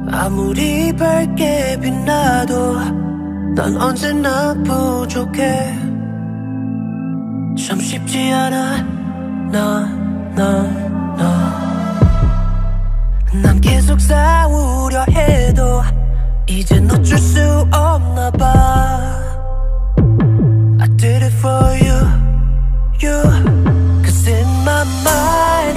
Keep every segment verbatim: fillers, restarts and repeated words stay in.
아무리 밝게 빛나도 난 언제나 부족해. 참 쉽지 않아 나, 나, 나. 난 계속 싸우려 해도 이젠 어쩔 수 없나 봐. I did it for you, you. Cause in my mind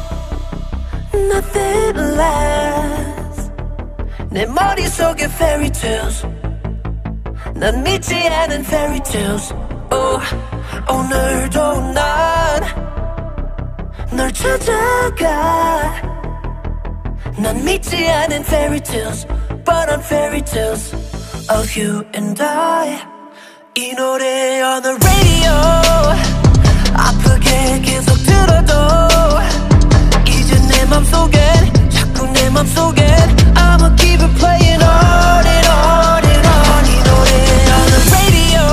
nothing lasts. 내 머릿속에 fairy tales. 난 믿지 않은 fairy tales. Oh, 오늘도 난 널 찾아가. 난 믿지 않은 fairy tales, but on fairy tales of you and I. 이 노래 on the radio 아프게 계속 들어도 이제 내 맘속엔 자꾸 내 맘속엔 I'ma keep it playing on and on and on. 이 노래 on the radio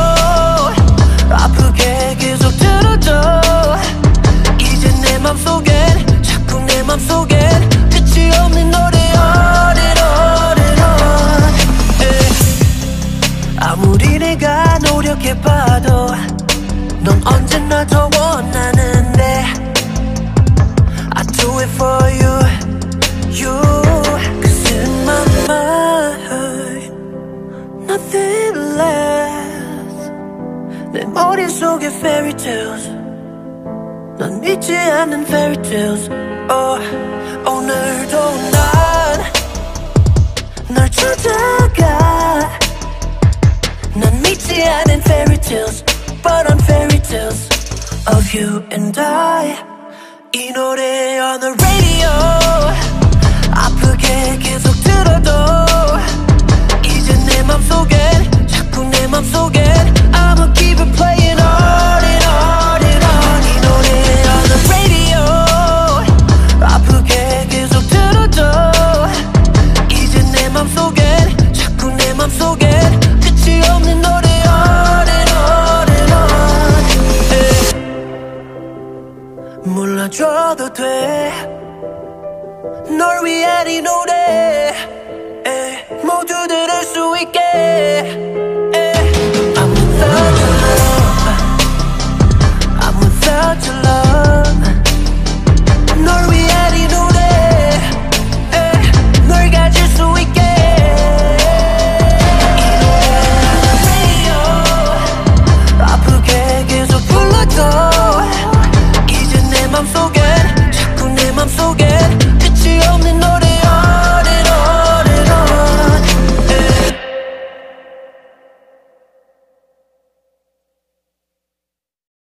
아프게 계속 들어도 이제 내 맘속엔 자꾸 내 맘속엔 끝이 없는 노래 on and on and on. yeah. 아무리 내가 노력해봐도 넌 언제나 더 원하는데 I do it for you, you. Cause in my mind nothing lasts. 내 머릿속에 fairy tales. 난 믿지 않는 fairy tales. Oh, 오늘도 난 널 찾아가. 난 믿지 않은 fairy tales, but on fairy tales of you and I. 이 노래 on the radio 아프게 계속 들어도 이제 내 맘속엔 자꾸 내 맘속엔 I'ma keep it playing on and on and on. 이 노래 on the radio 아프게 계속 들어도 이제 내 맘속엔 자꾸 내 맘속엔 끝이 없는 노래 on and on and on. yeah. 몰라줘도 돼 널 위한 이 노래. yeah. 모두 들을 수 있게. yeah. I'm without your love, I'm without your love. 널 위한 이 노래. yeah. 널 가질 수 있게. 아프게 계속 불러도 이제 내 맘속엔 자꾸 내 맘속엔